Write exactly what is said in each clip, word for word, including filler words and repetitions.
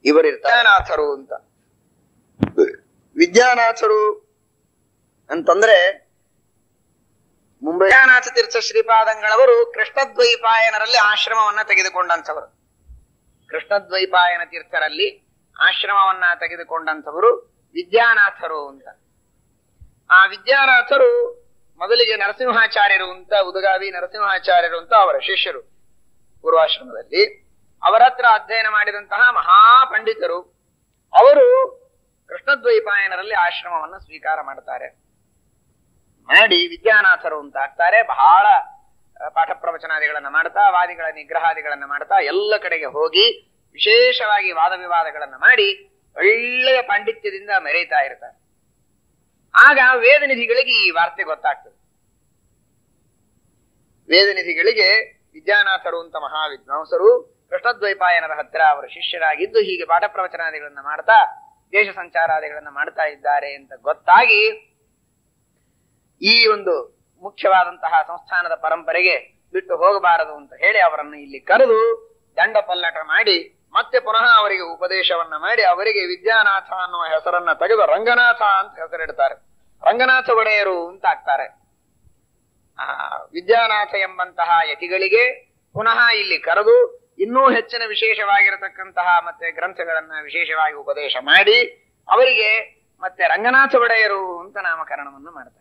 ಇವರಿರ್ತಾರೆ ವಿದ್ಯಾನಾಥರು ಅಂತ. ವಿದ್ಯಾನಾಥರು ಅಂತಂದ್ರೆ ಮುಂಬೈ ವಿದ್ಯಾನಾಥ ತೀರ್ಥ ಶ್ರೀಪಾದಂಗಳವರು ಕೃಷ್ಣದ್ವೈಪಾಯನರಲ್ಲಿ ಆಶ್ರಮವನ್ನ ತೆಗೆದುಕೊಂಡಂಥವರು. ಕೃಷ್ಣದ್ವೈಪಾಯನ ತೀರ್ಥರಲ್ಲಿ ಆಶ್ರಮವನ್ನ ತೆಗೆದುಕೊಂಡಂಥವರು ವಿದ್ಯಾನಾಥರು ಅಂತ. ಆ ವಿದ್ಯಾನಾಥರು ಮೊದಲಿಗೆ ನರಸಿಂಹಾಚಾರ್ಯರು ಅಂತ, ಉದಗಾವಿ ನರಸಿಂಹಾಚಾರ್ಯರು ಅಂತ ಅವರ ಶಿಷ್ಯರು. ಪೂರ್ವಾಶ್ರಮದಲ್ಲಿ ಅವರ ಹತ್ರ ಅಧ್ಯಯನ ಮಾಡಿದಂತಹ ಮಹಾಪಂಡಿತರು. ಅವರು ಕೃಷ್ಣದ್ವೈಪಾಯನರಲ್ಲಿ ಆಶ್ರಮವನ್ನ ಸ್ವೀಕಾರ ಮಾಡ್ತಾರೆ. ಮಾಡಿ ವಿದ್ಯಾನಾಥರು ಅಂತ ಆಗ್ತಾರೆ. ಬಹಳ ಪಾಠ ಪ್ರವಚನಾದಿಗಳನ್ನ ಮಾಡ್ತಾ, ವಾದಿಗಳ ನಿಗ್ರಹಾದಿಗಳನ್ನ ಮಾಡ್ತಾ, ಎಲ್ಲ ಕಡೆಗೆ ಹೋಗಿ ವಿಶೇಷವಾಗಿ ವಾದ ವಿವಾದಗಳನ್ನ ಮಾಡಿ ಒಳ್ಳೆಯ ಪಾಂಡಿತ್ಯದಿಂದ ಮೆರೀತಾ ಇರ್ತಾರೆ. ಆಗ ವೇದನಿಧಿಗಳಿಗೆ ಈ ವಾರ್ತೆ ಗೊತ್ತಾಗ್ತದೆ. ವೇದನಿಧಿಗಳಿಗೆ ವಿದ್ಯಾನಾಥರು ಅಂತ ಮಹಾವಿದ್ವಾಂಸರು ಕೃಷ್ಣದ್ವೈಪಾಯನರ ಹತ್ರ ಅವರ ಶಿಷ್ಯರಾಗಿದ್ದು ಹೀಗೆ ಪಾಠ ಪ್ರವಚನಾದಿಗಳನ್ನ ಮಾಡ್ತಾ ದೇಶ ಸಂಚಾರಾದಿಗಳನ್ನ ಮಾಡ್ತಾ ಇದ್ದಾರೆ ಅಂತ ಗೊತ್ತಾಗಿ ಈ ಒಂದು ಮುಖ್ಯವಾದಂತಹ ಸಂಸ್ಥಾನದ ಪರಂಪರೆಗೆ ಬಿಟ್ಟು ಹೋಗಬಾರದು ಅಂತ ಹೇಳಿ ಅವರನ್ನು ಇಲ್ಲಿ ಕರೆದು ದಂಡ ಪಲ್ಲಟ ಮಾಡಿ ಮತ್ತೆ ಪುನಃ ಅವರಿಗೆ ಉಪದೇಶವನ್ನ ಮಾಡಿ ಅವರಿಗೆ ವಿದ್ಯಾನಾಥ ಅನ್ನುವ ಹೆಸರನ್ನ ತೆಗೆದು ರಂಗನಾಥ ಅಂತ ಹೆಸರಿಡ್ತಾರೆ. ರಂಗನಾಥ ಒಡೆಯರು ಅಂತ ಆಗ್ತಾರೆ. ಆ ವಿದ್ಯಾನಾಥ ಎಂಬಂತಹ ಯತಿಗಳಿಗೆ ಪುನಃ ಇಲ್ಲಿ ಕರೆದು ಇನ್ನೂ ಹೆಚ್ಚಿನ ವಿಶೇಷವಾಗಿರತಕ್ಕಂತಹ ಮತ್ತೆ ಗ್ರಂಥಗಳನ್ನ ವಿಶೇಷವಾಗಿ ಉಪದೇಶ ಮಾಡಿ ಅವರಿಗೆ ಮತ್ತೆ ರಂಗನಾಥ ಒಡೆಯರು ಅಂತ ನಾಮಕರಣವನ್ನು ಮಾಡ್ತಾರೆ.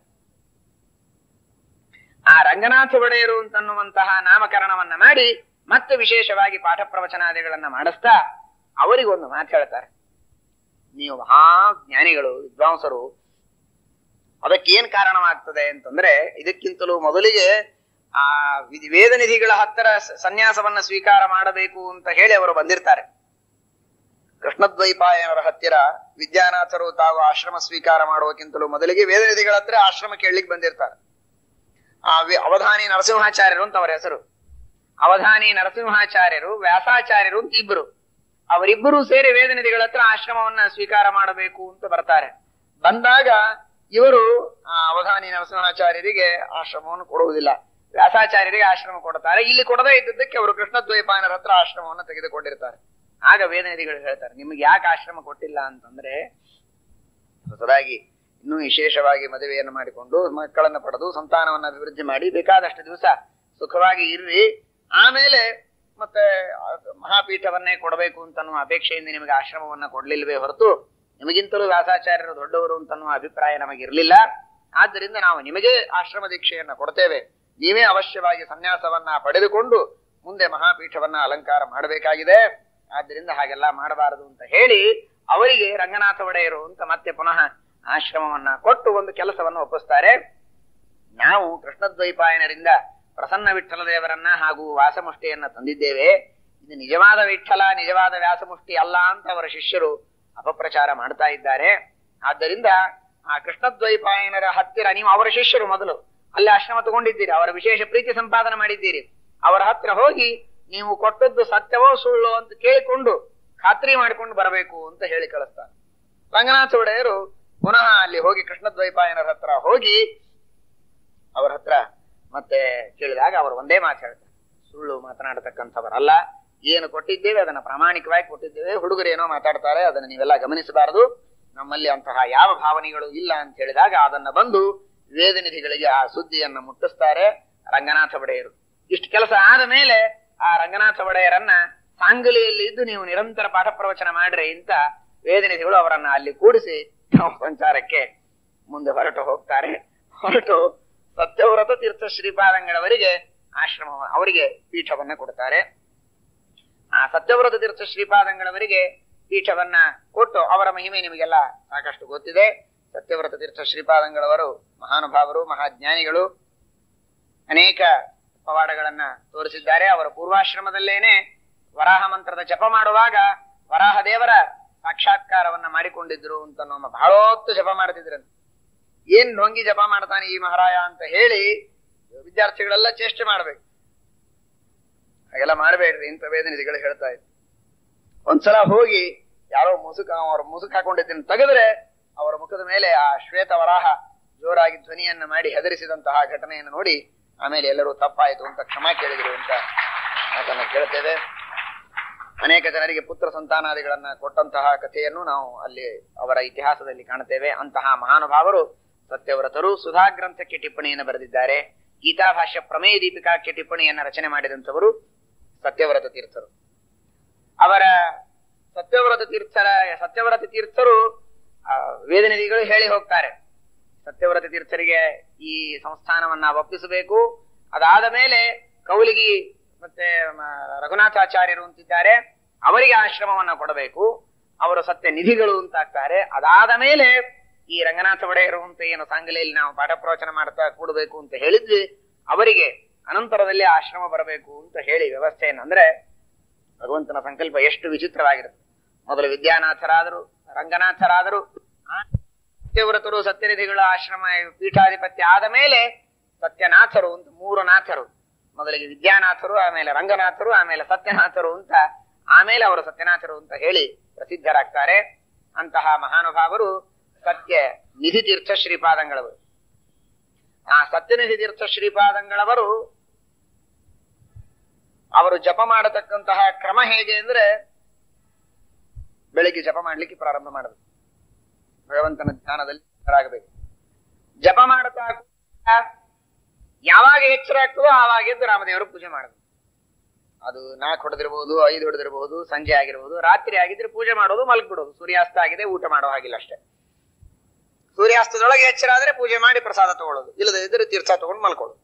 ಆ ರಂಗನಾಥ ಒಡೆಯರು ಅಂತನ್ನುವಂತಹ ನಾಮಕರಣವನ್ನ ಮಾಡಿ ಮತ್ತೆ ವಿಶೇಷವಾಗಿ ಪಾಠ ಪ್ರವಚನಾದಿಗಳನ್ನ ಮಾಡಿಸ್ತಾ ಅವರಿಗೊಂದು ಮಾತು ಹೇಳ್ತಾರೆ. ನೀವು ಮಹಾ ಜ್ಞಾನಿಗಳು, ವಿದ್ವಾಂಸರು. ಅದಕ್ಕೇನ್ ಕಾರಣವಾಗ್ತದೆ ಅಂತಂದ್ರೆ ಇದಕ್ಕಿಂತಲೂ ಮೊದಲಿಗೆ ಆ ವೇದನಿಧಿಗಳ ಹತ್ತಿರ ಸನ್ಯಾಸವನ್ನ ಸ್ವೀಕಾರ ಮಾಡಬೇಕು ಅಂತ ಹೇಳಿ ಅವರು ಬಂದಿರ್ತಾರೆ. ಕೃಷ್ಣದ್ವೈಪಾಯನರ ಹತ್ತಿರ ವಿದ್ಯಾನಾಥರು ತಾವು ಆಶ್ರಮ ಸ್ವೀಕಾರ ಮಾಡುವಕ್ಕಿಂತಲೂ ಮೊದಲಿಗೆ ವೇದನಿಧಿಗಳ ಹತ್ರ ಆಶ್ರಮ ಕೇಳಲಿಕ್ಕೆ ಬಂದಿರ್ತಾರೆ. ಆ ಅವಧಾನಿ ನರಸಿಂಹಾಚಾರ್ಯರು ಅಂತ ಅವರ ಹೆಸರು. ಅವಧಾನಿ ನರಸಿಂಹಾಚಾರ್ಯರು, ವ್ಯಾಸಾಚಾರ್ಯರು ಅಂತ ಇಬ್ಬರು. ಅವರಿಬ್ಬರು ಸೇರಿ ವೇದನಿಧಿಗಳ ಹತ್ರ ಆಶ್ರಮವನ್ನ ಸ್ವೀಕಾರ ಮಾಡಬೇಕು ಅಂತ ಬರ್ತಾರೆ. ಬಂದಾಗ ಇವರು ಆ ಅವಧಾನಿ ನರಸಿಂಹಾಚಾರ್ಯರಿಗೆ ಆಶ್ರಮವನ್ನು ಕೊಡುವುದಿಲ್ಲ, ವ್ಯಾಸಾಚಾರ್ಯರಿಗೆ ಆಶ್ರಮ ಕೊಡ್ತಾರೆ. ಇಲ್ಲಿ ಕೊಡದೇ ಇದ್ದದ್ದಕ್ಕೆ ಅವರು ಕೃಷ್ಣದ್ವೈಪಾಯನರ ಹತ್ರ ಆಶ್ರಮವನ್ನು ತೆಗೆದುಕೊಂಡಿರ್ತಾರೆ. ಆಗ ವೇದನಿಧಿಗಳು ಹೇಳ್ತಾರೆ, ನಿಮ್ಗೆ ಯಾಕೆ ಆಶ್ರಮ ಕೊಟ್ಟಿಲ್ಲ ಅಂತಂದ್ರೆ ಹೊಸದಾಗಿ ಇನ್ನೂ ವಿಶೇಷವಾಗಿ ಮದುವೆಯನ್ನು ಮಾಡಿಕೊಂಡು ಮಕ್ಕಳನ್ನ ಪಡೆದು ಸಂತಾನವನ್ನು ಅಭಿವೃದ್ಧಿ ಮಾಡಿ ಬೇಕಾದಷ್ಟು ದಿವಸ ಸುಖವಾಗಿ ಇರ್ರಿ, ಆಮೇಲೆ ಮತ್ತೆ ಮಹಾಪೀಠವನ್ನೇ ಕೊಡಬೇಕು ಅಂತನ್ನುವ ಅಪೇಕ್ಷೆಯಿಂದ ನಿಮಗೆ ಆಶ್ರಮವನ್ನ ಕೊಡ್ಲಿಲ್ವೇ ಹೊರತು ನಿಮಗಿಂತಲೂ ವ್ಯಾಸಾಚಾರ್ಯರು ದೊಡ್ಡವರು ಅಂತನ್ನುವ ಅಭಿಪ್ರಾಯ ನಮಗಿರ್ಲಿಲ್ಲ. ಆದ್ದರಿಂದ ನಾವು ನಿಮಗೆ ಆಶ್ರಮ ದೀಕ್ಷೆಯನ್ನ ಕೊಡ್ತೇವೆ, ನೀವೇ ಅವಶ್ಯವಾಗಿ ಸನ್ಯಾಸವನ್ನ ಪಡೆದುಕೊಂಡು ಮುಂದೆ ಮಹಾಪೀಠವನ್ನ ಅಲಂಕಾರ ಮಾಡಬೇಕಾಗಿದೆ, ಆದ್ದರಿಂದ ಹಾಗೆಲ್ಲ ಮಾಡಬಾರದು ಅಂತ ಹೇಳಿ ಅವರಿಗೆ ರಂಗನಾಥ ಒಡೆಯರು ಅಂತ ಮತ್ತೆ ಪುನಃ ಆಶ್ರಮವನ್ನ ಕೊಟ್ಟು ಒಂದು ಕೆಲಸವನ್ನು ಒಪ್ಪಿಸ್ತಾರೆ. ನಾವು ಕೃಷ್ಣದ್ವೈಪಾಯನರಿಂದ ಪ್ರಸನ್ನ ವಿಠ್ಠಲ ದೇವರನ್ನ ಹಾಗೂ ವ್ಯಾಸಮುಷ್ಟಿಯನ್ನ ತಂದಿದ್ದೇವೆ, ಇದು ನಿಜವಾದ ವಿಠ್ಠಲ ನಿಜವಾದ ವ್ಯಾಸಮುಷ್ಟಿ ಅಲ್ಲ ಅಂತ ಅವರ ಶಿಷ್ಯರು ಅಪಪ್ರಚಾರ ಮಾಡ್ತಾ ಇದ್ದಾರೆ. ಆದ್ದರಿಂದ ಆ ಕೃಷ್ಣದ್ವೈಪಾಯನರ ಹತ್ತಿರ ನೀವು ಅವರ ಶಿಷ್ಯರು ಮೊದಲು ಅಲ್ಲಿ ಆಶ್ರಮ ತಗೊಂಡಿದ್ದೀರಿ, ಅವರ ವಿಶೇಷ ಪ್ರೀತಿ ಸಂಪಾದನೆ ಮಾಡಿದ್ದೀರಿ, ಅವರ ಹತ್ರ ಹೋಗಿ ನೀವು ಕೊಟ್ಟದ್ದು ಸತ್ಯವೋ ಸುಳ್ಳು ಅಂತ ಕೇಳಿಕೊಂಡು ಖಾತ್ರಿ ಮಾಡಿಕೊಂಡು ಬರಬೇಕು ಅಂತ ಹೇಳಿ ಕಳಿಸ್ತಾರೆ. ರಂಗನಾಥ ಒಡೆಯರು ಪುನಃ ಅಲ್ಲಿ ಹೋಗಿ ಕೃಷ್ಣದ್ವೈಪಾಯನರ ಹತ್ರ ಹೋಗಿ ಅವರ ಹತ್ರ ಮತ್ತೆ ಕೇಳಿದಾಗ ಅವರು ಒಂದೇ ಮಾತು ಹೇಳ್ತಾರೆ, ಸುಳ್ಳು ಮಾತನಾಡತಕ್ಕಂಥವರಲ್ಲ, ಏನು ಕೊಟ್ಟಿದ್ದೇವೆ ಅದನ್ನ ಪ್ರಾಮಾಣಿಕವಾಗಿ ಕೊಟ್ಟಿದ್ದೇವೆ, ಹುಡುಗರು ಏನೋ ಮಾತಾಡ್ತಾರೆ ಅದನ್ನ ನೀವೆಲ್ಲ ಗಮನಿಸಬಾರದು, ನಮ್ಮಲ್ಲಿ ಅಂತಹ ಯಾವ ಭಾವನೆಗಳು ಇಲ್ಲ ಅಂತ ಹೇಳಿದಾಗ ಅದನ್ನ ಬಂದು ವೇದನಿಧಿಗಳಿಗೆ ಆ ಸುದ್ದಿಯನ್ನ ಮುಟ್ಟಿಸ್ತಾರೆ ರಂಗನಾಥ ಒಡೆಯರು. ಇಷ್ಟು ಕೆಲಸ ಆದ ಮೇಲೆ ಆ ರಂಗನಾಥ ಒಡೆಯರನ್ನ ಸಾಂಗಲಿಯಲ್ಲಿ ಇದ್ದು ನೀವು ನಿರಂತರ ಪಾಠ ಪ್ರವಚನ ಮಾಡ್ರಿ ಅಂತ ವೇದನಿಧಿಗಳು ಅವರನ್ನ ಅಲ್ಲಿ ಕೂಡಿಸಿ ಸಂಚಾರಕ್ಕೆ ಮುಂದೆ ಹೊರಟು ಹೋಗ್ತಾರೆ. ಹೊರಟು ಸತ್ಯವ್ರತ ತೀರ್ಥ ಶ್ರೀಪಾದಂಗಳವರಿಗೆ ಆಶ್ರಮ ಅವರಿಗೆ ಪೀಠವನ್ನ ಕೊಡ್ತಾರೆ. ಆ ಸತ್ಯವ್ರತ ತೀರ್ಥ ಶ್ರೀಪಾದಂಗಳವರಿಗೆ ಪೀಠವನ್ನ ಕೊಟ್ಟು ಅವರ ಮಹಿಮೆ ನಿಮಗೆಲ್ಲ ಸಾಕಷ್ಟು ಗೊತ್ತಿದೆ. ಸತ್ಯವ್ರತ ತೀರ್ಥ ಶ್ರೀಪಾದಂಗಳವರು ಮಹಾನುಭಾವರು, ಮಹಾಜ್ಞಾನಿಗಳು, ಅನೇಕ ಪವಾಡಗಳನ್ನ ತೋರಿಸಿದ್ದಾರೆ. ಅವರ ಪೂರ್ವಾಶ್ರಮದಲ್ಲೇನೆ ವರಾಹ ಮಂತ್ರದ ಜಪ ಮಾಡುವಾಗ ವರಾಹ ದೇವರ ಸಾಕ್ಷಾತ್ಕಾರವನ್ನ ಮಾಡಿಕೊಂಡಿದ್ರು ಅಂತ ನಮ್ಮ ಬಹಳ ಹೊತ್ತು ಜಪ ಮಾಡ್ತಿದ್ರಂತೆ. ಏನ್ ಢೊಂಗಿ ಜಪ ಮಾಡ್ತಾನೆ ಈ ಮಹಾರಾಯ ಅಂತ ಹೇಳಿ ವಿದ್ಯಾರ್ಥಿಗಳೆಲ್ಲ ಚೇಷ್ಟೆ ಮಾಡ್ಬೇಕು, ಹಾಗೆಲ್ಲ ಮಾಡಬೇಡ್ರಿ ಅಂತ ವೇದನಿಧಿಗಳು ಹೇಳ್ತಾ ಇದ್ರು. ಒಂದ್ಸಲ ಹೋಗಿ ಯಾರೋ ಮುಸುಕ ಅವ್ರ ಮುಸುಕ್ ಹಾಕೊಂಡಿದ್ದನ್ನು ತೆಗೆದ್ರೆ ಅವರ ಮುಖದ ಮೇಲೆ ಆ ಶ್ವೇತ ವರಾಹ ಜೋರಾಗಿ ಧ್ವನಿಯನ್ನ ಮಾಡಿ ಹೆದರಿಸಿದಂತಹ ಘಟನೆಯನ್ನು ನೋಡಿ ಆಮೇಲೆ ಎಲ್ಲರೂ ತಪ್ಪಾಯಿತು ಅಂತ ಕ್ಷಮಾ ಕೇಳಿದ್ರು ಅಂತ ಮಾತನ್ನ ಕೇಳ್ತೇವೆ. ಅನೇಕ ಜನರಿಗೆ ಪುತ್ರ ಸಂತಾನಾದಿಗಳನ್ನ ಕೊಟ್ಟಂತಹ ಕಥೆಯನ್ನು ನಾವು ಅಲ್ಲಿ ಅವರ ಇತಿಹಾಸದಲ್ಲಿ ಕಾಣುತ್ತೇವೆ. ಅಂತಹ ಮಹಾನುಭಾವರು ಸತ್ಯವ್ರತರು ಸುಧಾ ಗ್ರಂಥಕ್ಕೆ ಟಿಪ್ಪಣಿಯನ್ನು ಬರೆದಿದ್ದಾರೆ. ಗೀತಾಭಾಷ್ಯ ಪ್ರಮೇಯ ದೀಪಿಕಾಕ್ಕೆ ಟಿಪ್ಪಣಿಯನ್ನ ರಚನೆ ಮಾಡಿದಂಥವರು ಸತ್ಯವ್ರತ ತೀರ್ಥರು. ಅವರ ಸತ್ಯವ್ರತ ತೀರ್ಥರ ಸತ್ಯವ್ರತ ತೀರ್ಥರು ವೇದನಿಧಿಗಳು ಹೇಳಿ ಹೋಗ್ತಾರೆ, ಸತ್ಯವ್ರತ ತೀರ್ಥರಿಗೆ ಈ ಸಂಸ್ಥಾನವನ್ನ ಒಪ್ಪಿಸಬೇಕು. ಅದಾದ ಮೇಲೆ ಕೌಲಿಗಿ ಮತ್ತೆ ರಘುನಾಥಾಚಾರ್ಯರು ಅಂತಿದ್ದಾರೆ, ಅವರಿಗೆ ಆಶ್ರಮವನ್ನ ಕೊಡಬೇಕು, ಅವರು ಸತ್ಯ ನಿಧಿಗಳು ಅಂತಾಗ್ತಾರೆ. ಅದಾದ ಮೇಲೆ ಈ ರಂಗನಾಥ ಒಡೆಯರು ಅಂತ ಏನು ಸಾಂಗಲೆಯಲ್ಲಿ ನಾವು ಪಾಠ ಪ್ರವಚನ ಮಾಡ್ತಾ ಕೂಡಬೇಕು ಅಂತ ಹೇಳಿದ್ವಿ, ಅವರಿಗೆ ಅನಂತರದಲ್ಲಿ ಆಶ್ರಮ ಬರಬೇಕು ಅಂತ ಹೇಳಿ ವ್ಯವಸ್ಥೆಯನ್ನು, ಅಂದ್ರೆ ಭಗವಂತನ ಸಂಕಲ್ಪ ಎಷ್ಟು ವಿಚಿತ್ರವಾಗಿರುತ್ತೆ. ಮೊದಲು ವಿದ್ಯಾನಾಥರಾದರು, ರಂಗನಾಥರಾದರು, ಸತ್ಯವ್ರತರು, ಸತ್ಯನಿಧಿಗಳ ಆಶ್ರಮ ಪೀಠಾಧಿಪತ್ಯ ಆದ ಮೇಲೆ ಸತ್ಯನಾಥರು ಅಂತ ಮೂರು ನಾಥರು, ಮೊದಲಿಗೆ ವಿದ್ಯಾನಾಥರು, ಆಮೇಲೆ ರಂಗನಾಥರು, ಆಮೇಲೆ ಸತ್ಯನಾಥರು ಅಂತ, ಆಮೇಲೆ ಅವರು ಸತ್ಯನಾಥರು ಅಂತ ಹೇಳಿ ಪ್ರಸಿದ್ಧರಾಗ್ತಾರೆ. ಅಂತಹ ಮಹಾನುಭಾವರು ಸತ್ಯ ನಿಧಿ ತೀರ್ಥ ಶ್ರೀಪಾದಂಗಳವರು. ಆ ಸತ್ಯನಿಧಿ ತೀರ್ಥ ಶ್ರೀಪಾದಂಗಳವರು ಅವರು ಜಪ ಮಾಡತಕ್ಕಂತಹ ಕ್ರಮ ಹೇಗೆ ಅಂದ್ರೆ, ಬೆಳಿಗ್ಗೆ ಜಪ ಮಾಡ್ಲಿಕ್ಕೆ ಪ್ರಾರಂಭ ಮಾಡಬೇಕು, ಭಗವಂತನ ಧ್ಯಾನದಲ್ಲಿ ಆಗಬೇಕು. ಜಪ ಮಾಡುತ್ತಾ ಯಾವಾಗ ಎಚ್ಚರ ಆಗ್ತದೋ ಆವಾಗ ಎದ್ದು ರಾಮದೇವರು ಪೂಜೆ ಮಾಡಬೇಕು. ಅದು ನಾಲ್ಕು ಹೊಡೆದಿರಬಹುದು, ಐದು ಹೊಡೆದಿರಬಹುದು, ಸಂಜೆ ಆಗಿರಬಹುದು, ರಾತ್ರಿ ಆಗಿದ್ರೆ ಪೂಜೆ ಮಾಡೋದು, ಮಲಗ್ಬಿಡೋದು. ಸೂರ್ಯಾಸ್ತ ಆಗಿದೆ ಊಟ ಮಾಡೋ ಹಾಗಿಲ್ಲ ಅಷ್ಟೇ. ಸೂರ್ಯಾಸ್ತದೊಳಗೆ ಎಚ್ಚರ ಆದ್ರೆ ಪೂಜೆ ಮಾಡಿ ಪ್ರಸಾದ ತಗೊಳ್ಳೋದು, ಇಲ್ಲದೆ ಇದ್ರೆ ತೀರ್ಥ ತಗೊಂಡು ಮಲ್ಕೊಳ್ಳೋದು.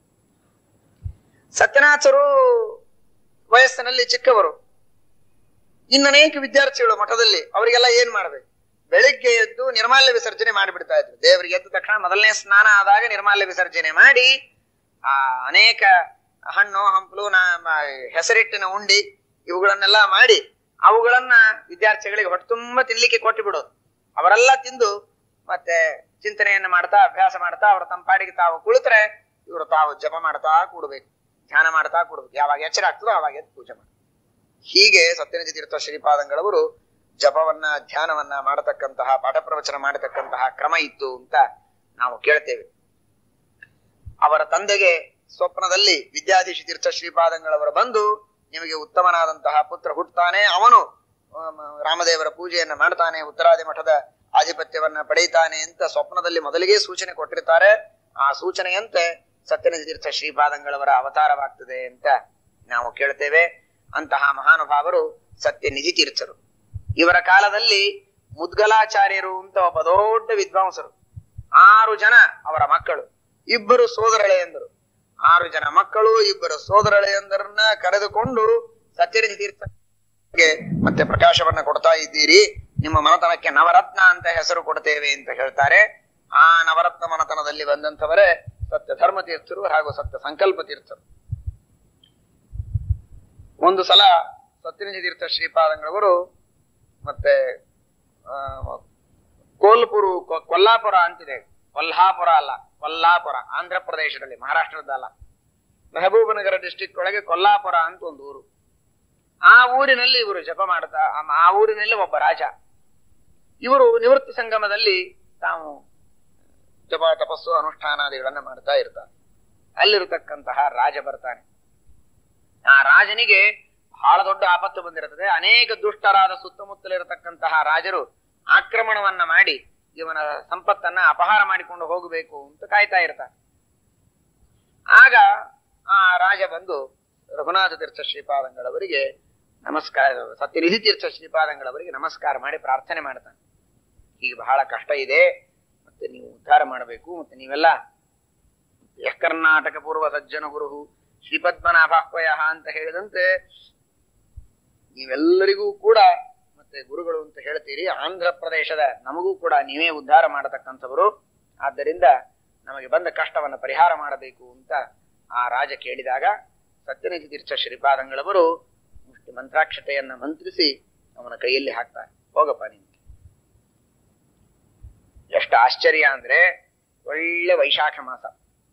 ಸತ್ಯನಾಥರು ವಯಸ್ಸಿನಲ್ಲಿ ಚಿಕ್ಕವರು, ಇನ್ನನೇಕ ವಿದ್ಯಾರ್ಥಿಗಳು ಮಠದಲ್ಲಿ, ಅವರಿಗೆಲ್ಲ ಏನ್ ಮಾಡ್ಬೇಕು? ಬೆಳಿಗ್ಗೆ ಎದ್ದು ನಿರ್ಮಾಲ್ಯ ವಿಸರ್ಜನೆ ಮಾಡಿಬಿಡ್ತಾ ಇದ್ರು. ದೇವರಿಗೆ ಎದ್ದ ತಕ್ಷಣ ಮೊದಲನೇ ಸ್ನಾನ ಆದಾಗ ನಿರ್ಮಾಲ್ಯ ವಿಸರ್ಜನೆ ಮಾಡಿ, ಆ ಅನೇಕ ಹಣ್ಣು ಹಂಪಲು ಹೆಸರಿಟ್ಟಿನ ಉಂಡಿ ಇವುಗಳನ್ನೆಲ್ಲ ಮಾಡಿ ಅವುಗಳನ್ನ ವಿದ್ಯಾರ್ಥಿಗಳಿಗೆ ಹೊಟ್ಟೆ ತುಂಬ ತಿನ್ಲಿಕ್ಕೆ ಕೊಟ್ಟು ಬಿಡೋದು. ಅವರೆಲ್ಲ ತಿಂದು ಮತ್ತೆ ಚಿಂತನೆಯನ್ನ ಮಾಡ್ತಾ ಅಭ್ಯಾಸ ಮಾಡ್ತಾ ಅವರ ತಂಪಾಡಿಗೆ ತಾವು ಕುಳಿತರೆ ಇವರು ತಾವು ಜಪ ಮಾಡ್ತಾ ಕೂಡಬೇಕು, ಧ್ಯಾನ ಮಾಡ್ತಾ ಕೂಡಬೇಕು. ಯಾವಾಗ ಎಚ್ಚರ ಆಗ್ತದೋ ಆವಾಗ ಎದ್ದು ಪೂಜೆ ಮಾಡಿ. ಹೀಗೆ ಸತ್ಯನಿಧಿ ತೀರ್ಥ ಶ್ರೀಪಾದಂಗಳವರು ಜಪವನ್ನ ಧ್ಯಾನವನ್ನ ಮಾಡತಕ್ಕಂತಹ ಪಾಠ ಪ್ರವಚನ ಮಾಡತಕ್ಕಂತಹ ಕ್ರಮ ಇತ್ತು ಅಂತ ನಾವು ಕೇಳ್ತೇವೆ. ಅವರ ತಂದೆಗೆ ಸ್ವಪ್ನದಲ್ಲಿ ವಿದ್ಯಾಧೀಶ ತೀರ್ಥ ಶ್ರೀಪಾದಂಗಳವರು ಬಂದು, ನಿಮಗೆ ಉತ್ತಮನಾದಂತಹ ಪುತ್ರ ಹುಟ್ಟುತ್ತಾನೆ, ಅವನು ರಾಮದೇವರ ಪೂಜೆಯನ್ನ ಮಾಡ್ತಾನೆ, ಉತ್ತರಾದಿ ಮಠದ ಆಧಿಪತ್ಯವನ್ನ ಪಡೆಯುತ್ತಾನೆ ಅಂತ ಸ್ವಪ್ನದಲ್ಲಿ ಮೊದಲಿಗೆ ಸೂಚನೆ ಕೊಟ್ಟಿರ್ತಾರೆ. ಆ ಸೂಚನೆಯಂತೆ ಸತ್ಯನಿಧಿ ತೀರ್ಥ ಶ್ರೀಪಾದಂಗಳವರ ಅವತಾರವಾಗ್ತದೆ ಅಂತ ನಾವು ಕೇಳ್ತೇವೆ. ಅಂತಹ ಮಹಾನುಭಾವರು ಸತ್ಯನಿಧಿ ತೀರ್ಥರು. ಇವರ ಕಾಲದಲ್ಲಿ ಮುದ್ಗಲಾಚಾರ್ಯರು ಅಂತ ಒಬ್ಬ ದೊಡ್ಡ ವಿದ್ವಾಂಸರು, ಆರು ಜನ ಅವರ ಮಕ್ಕಳು, ಇಬ್ಬರು ಸೋದರಳೆಯಂದರು, ಆರು ಜನ ಮಕ್ಕಳು ಇಬ್ಬರು ಸೋದರಳೆಯಂದರನ್ನ ಕರೆದುಕೊಂಡು ಸತ್ಯನಿಧಿ ತೀರ್ಥಕ್ಕೆ ಮತ್ತೆ ಪ್ರಕಾಶವನ್ನ ಕೊಡ್ತಾ ಇದ್ದೀರಿ, ನಿಮ್ಮ ಮನತನಕ್ಕೆ ನವರತ್ನ ಅಂತ ಹೆಸರು ಕೊಡ್ತೇವೆ ಅಂತ ಹೇಳ್ತಾರೆ. ಆ ನವರತ್ನ ಮನತನದಲ್ಲಿ ಬಂದಂಥವರೇ ಸತ್ಯ ಧರ್ಮ ತೀರ್ಥರು ಹಾಗೂ ಸತ್ಯ ಸಂಕಲ್ಪ ತೀರ್ಥರು. ಒಂದು ಸಲ ಸತ್ಯನಿಧಿ ತೀರ್ಥ ಶ್ರೀಪಾದಂಗಳವರು ಮತ್ತೆ ಆ ಕೋಲ್ಪುರ ಕೊಲ್ಲಾಪುರ ಅಂತಿದೆ, ಕೊಲ್ಹಾಪುರ ಅಲ್ಲ, ಕೊಲ್ಲಾಪುರ ಆಂಧ್ರ ಪ್ರದೇಶದಲ್ಲಿ, ಮಹಾರಾಷ್ಟ್ರದಲ್ಲ, ಮೆಹಬೂಬನಗರ ಡಿಸ್ಟಿಕ್ ಒಳಗೆ ಕೊಲ್ಲಾಪುರ ಅಂತ ಒಂದು ಊರು. ಆ ಊರಿನಲ್ಲಿ ಇವರು ಜಪ ಮಾಡ್ತಾ, ಆ ಊರಿನಲ್ಲಿ ಒಬ್ಬ ರಾಜ, ಇವರು ನಿವೃತ್ತಿ ಸಂಗಮದಲ್ಲಿ ತಾವು ಜಪ ತಪಸ್ಸು ಅನುಷ್ಠಾನಾದಿಗಳನ್ನ ಮಾಡ್ತಾ ಇರ್ತಾರೆ. ಅಲ್ಲಿರತಕ್ಕಂತಹ ರಾಜ ಬರ್ತಾನೆ. ಆ ರಾಜನಿಗೆ ಬಹಳ ದೊಡ್ಡ ಆಪತ್ತು ಬಂದಿರುತ್ತದೆ. ಅನೇಕ ದುಷ್ಟರಾದ ಸುತ್ತಮುತ್ತಲಿರತಕ್ಕಂತಹ ರಾಜರು ಆಕ್ರಮಣವನ್ನ ಮಾಡಿ ಇವನ ಸಂಪತ್ತನ್ನ ಅಪಹಾರ ಮಾಡಿಕೊಂಡು ಹೋಗಬೇಕು ಅಂತ ಕಾಯ್ತಾ ಇರ್ತಾರೆ. ಆಗ ಆ ರಾಜ ಬಂದು ರಘುನಾಥ ತೀರ್ಥ ಶ್ರೀಪಾದಂಗಳವರಿಗೆ ನಮಸ್ಕಾರ, ಸತ್ಯನಿಧಿ ತೀರ್ಥ ಶ್ರೀಪಾದಂಗಳವರಿಗೆ ನಮಸ್ಕಾರ ಮಾಡಿ ಪ್ರಾರ್ಥನೆ ಮಾಡ್ತಾನೆ. ಈಗ ಬಹಳ ಕಷ್ಟ ಇದೆ, ಮತ್ತೆ ನೀವು ಉದ್ಧಾರ ಮಾಡಬೇಕು, ಮತ್ತೆ ನೀವೆಲ್ಲ ಯಃ ಕರ್ನಾಟಕ ಪೂರ್ವ ಸಜ್ಜನ ಗುರು ಶ್ರೀಪದ್ಮನಾಭಾಹ್ವಯ ಅಂತ ಹೇಳಿದಂತೆ ನೀವೆಲ್ಲರಿಗೂ ಕೂಡ ಮತ್ತೆ ಗುರುಗಳು ಅಂತ ಹೇಳ್ತೀರಿ, ಆಂಧ್ರ ಪ್ರದೇಶದ ನಮಗೂ ಕೂಡ ನೀವೇ ಉದ್ಧಾರ ಮಾಡತಕ್ಕಂಥವರು, ಆದ್ದರಿಂದ ನಮಗೆ ಬಂದ ಕಷ್ಟವನ್ನ ಪರಿಹಾರ ಮಾಡಬೇಕು ಅಂತ ಆ ರಾಜ ಕೇಳಿದಾಗ ಸತ್ಯನಿಧಿ ತೀರ್ಥ ಶ್ರೀಪಾದಂಗಳವರು ಮುಷ್ಟಿ ಮಂತ್ರಾಕ್ಷತೆಯನ್ನ ಮಂತ್ರಿಸಿ ಅವನ ಕೈಯಲ್ಲಿ ಹಾಕ್ತಾರೆ. ಹೋಗಪ್ಪ ನೀನು. ಎಷ್ಟು ಆಶ್ಚರ್ಯ ಅಂದ್ರೆ, ಒಳ್ಳೆ ವೈಶಾಖ ಮಾಸ,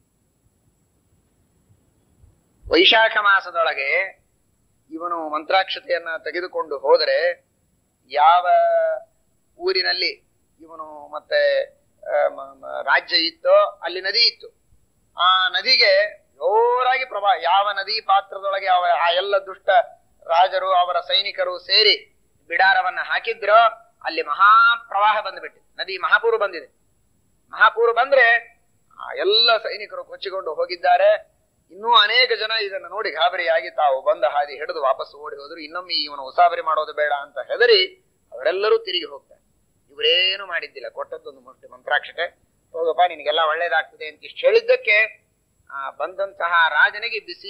ವೈಶಾಖ ಮಾಸದೊಳಗೆ ಇವನು ಮಂತ್ರಾಕ್ಷತೆಯನ್ನ ತೆಗೆದುಕೊಂಡು ಹೋದರೆ ಯಾವ ಊರಿನಲ್ಲಿ ಇವನು ಮತ್ತೆ ರಾಜ್ಯ ಇತ್ತೋ ಅಲ್ಲಿ ನದಿ ಇತ್ತು. ಆ ನದಿಗೆ ಜೋರಾಗಿ ಪ್ರವಾಹ, ಯಾವ ನದಿ ಪಾತ್ರದೊಳಗೆ ಆ ಎಲ್ಲ ದುಷ್ಟ ರಾಜರು ಅವರ ಸೈನಿಕರು ಸೇರಿ ಬಿಡಾರವನ್ನ ಹಾಕಿದ್ರೋ ಅಲ್ಲಿ ಮಹಾಪ್ರವಾಹ ಬಂದ್ಬಿಟ್ಟಿದೆ. ನದಿ ಮಹಾಪೂರ್ ಬಂದಿದೆ. ಮಹಾಪೂರ್ ಬಂದ್ರೆ ಆ ಎಲ್ಲ ಸೈನಿಕರು ಕೊಚ್ಚಿಕೊಂಡು ಹೋಗಿದ್ದಾರೆ. ಇನ್ನೂ ಅನೇಕ ಜನ ಇದನ್ನು ನೋಡಿ ಗಾಬರಿಯಾಗಿ ತಾವು ಬಂದ ಹಾದಿ ಹಿಡಿದು ವಾಪಸ್ ಓಡಿ ಹೋದ್ರು. ಇನ್ನೊಮ್ಮೆ ಇವನು ಉಸಾಬರಿ ಮಾಡೋದು ಬೇಡ ಅಂತ ಹೆದರಿ ಅವರೆಲ್ಲರೂ ತಿರುಗಿ ಹೋಗ್ತಾರೆ. ಇವರೇನು ಮಾಡಿದ್ದಿಲ್ಲ, ಕೊಟ್ಟದ್ದೊಂದು ಮುಷ್ಟಿ ಮಂತ್ರಾಕ್ಷತೆ, ಹೋಗಪ್ಪ ನಿನಗೆಲ್ಲ ಒಳ್ಳೇದಾಗ್ತದೆ ಅಂತ ಇಷ್ಟು ಹೇಳಿದ್ದಕ್ಕೆ ಆ ಬಂದಂತಹ ರಾಜನಿಗೆ ಬಿಸಿ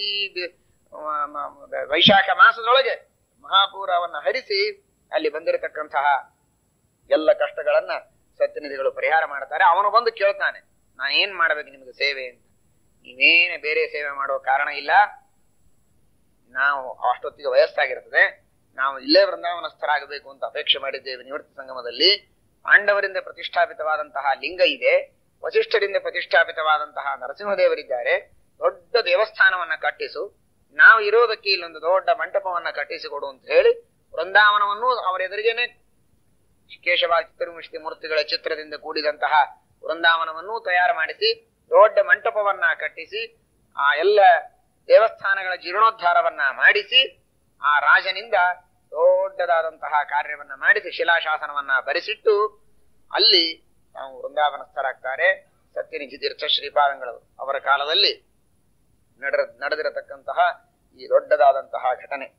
ವೈಶಾಖ ಮಾಸದೊಳಗೆ ಮಹಾಪೂರವನ್ನ ಹರಿಸಿ ಅಲ್ಲಿ ಬಂದಿರತಕ್ಕಂತಹ ಎಲ್ಲ ಕಷ್ಟಗಳನ್ನ ಸತ್ಯನಿಧಿಗಳು ಪರಿಹಾರ ಮಾಡ್ತಾರೆ. ಅವನು ಬಂದು ಕೇಳ್ತಾನೆ, ನಾನು ಏನ್ ಮಾಡ್ಬೇಕು ನಿಮ್ಗೆ ಸೇವೆ ಅಂತ. ನೀವೇನೇ ಬೇರೆ ಸೇವೆ ಮಾಡೋ ಕಾರಣ ಇಲ್ಲ, ನಾವು ಅಷ್ಟೊತ್ತಿಗೆ ವಯಸ್ಸಾಗಿರ್ತದೆ, ನಾವು ಇಲ್ಲೇ ವೃಂದಾವನಸ್ಥರಾಗಬೇಕು ಅಂತ ಅಪೇಕ್ಷೆ ಮಾಡಿದ್ದೇವೆ. ನಿವೃತ್ತಿ ಸಂಗಮದಲ್ಲಿ ಪಾಂಡವರಿಂದ ಪ್ರತಿಷ್ಠಾಪಿತವಾದಂತಹ ಲಿಂಗ ಇದೆ, ವಸಿಷ್ಠರಿಂದ ಪ್ರತಿಷ್ಠಾಪಿತವಾದಂತಹ ನರಸಿಂಹದೇವರಿದ್ದಾರೆ. ದೊಡ್ಡ ದೇವಸ್ಥಾನವನ್ನ ಕಟ್ಟಿಸು, ನಾವು ಇರೋದಕ್ಕೆ ಇಲ್ಲೊಂದು ದೊಡ್ಡ ಮಂಟಪವನ್ನ ಕಟ್ಟಿಸಿಕೊಡು ಅಂತ ಹೇಳಿ ವೃಂದಾವನವನ್ನು ಅವರ ಎದುರಿಗೇನೆ ಕೇಶವ ಚಿತ್ರಮುಷ್ಟಿ ಮೂರ್ತಿಗಳ ಚಿತ್ರದಿಂದ ಕೂಡಿದಂತಹ ವೃಂದಾವನವನ್ನು ತಯಾರು ಮಾಡಿಸಿ ದೊಡ್ಡ ಮಂಟಪವನ್ನ ಕಟ್ಟಿಸಿ ಆ ಎಲ್ಲ ದೇವಸ್ಥಾನಗಳ ಜೀರ್ಣೋದ್ಧಾರವನ್ನ ಮಾಡಿಸಿ ಆ ರಾಜನಿಂದ ದೊಡ್ಡದಾದಂತಹ ಕಾರ್ಯವನ್ನ ಮಾಡಿಸಿ ಶಿಲಾಶಾಸನವನ್ನ ಬರೆಸಿಟ್ಟು ಅಲ್ಲಿ ನಾವು ವೃಂದಾವನಸ್ಥರಾಗ್ತಾರೆ. ಸತ್ಯನಿಧಿ ತೀರ್ಥ ಶ್ರೀಪಾದಂಗಳವರು ಅವರ ಕಾಲದಲ್ಲಿ ನಡ ನಡೆದಿರತಕ್ಕಂತಹ ಈ ದೊಡ್ಡದಾದಂತಹ ಘಟನೆ.